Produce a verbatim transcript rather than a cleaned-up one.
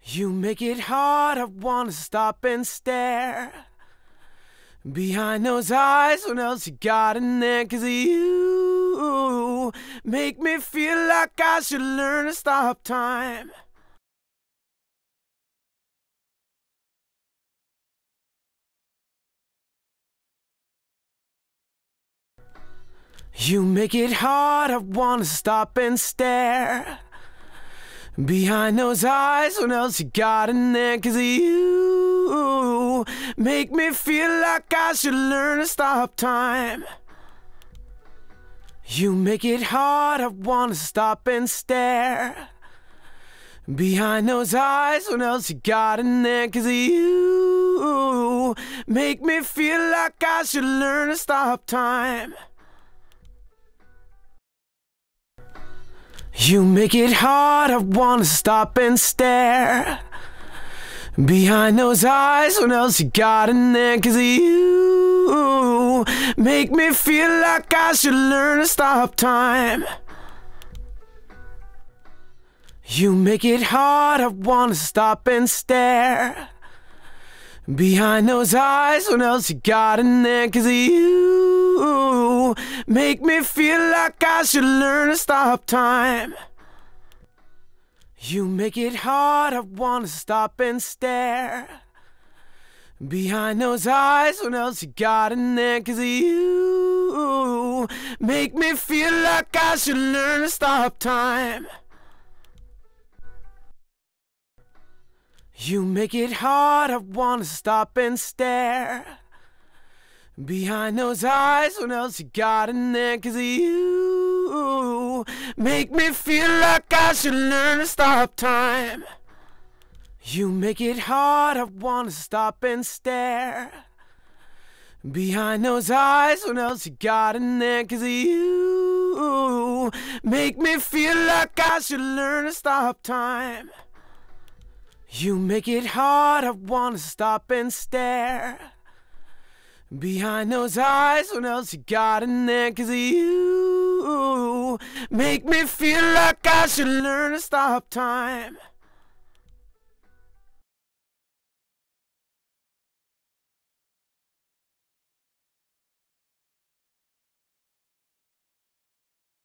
You make it hard, I wanna stop and stare behind those eyes. What else you got in there? 'Cause you make me feel like I should learn to stop time. You make it hard, I wanna stop and stare behind those eyes. What else you got in there? 'Cause you make me feel like I should learn to stop time. You make it hard, I wanna stop and stare behind those eyes. What else you got in there? 'Cause you make me feel like I should learn to stop time. You make it hard, I wanna stop and stare behind those eyes. What else you got in there? 'Cause you make me feel like I should learn to stop time. You make it hard, I wanna stop and stare behind those eyes. What else you got in there? 'Cause you make me feel like I should learn to stop time. You make it hard, I wanna stop and stare behind those eyes. What else you got in there? 'Cause you make me feel like I should learn to stop time. You make it hard, I wanna stop and stare behind those eyes. What else you got in there? 'Cause you make me feel like I should learn to stop time. You make it hard, I wanna stop and stare behind those eyes. What else you got in there? 'Cause you make me feel like I should learn to stop time. You make it hard, I wanna stop and stare behind those eyes. What else you got in there? 'Cause you make me feel like I should learn to stop time.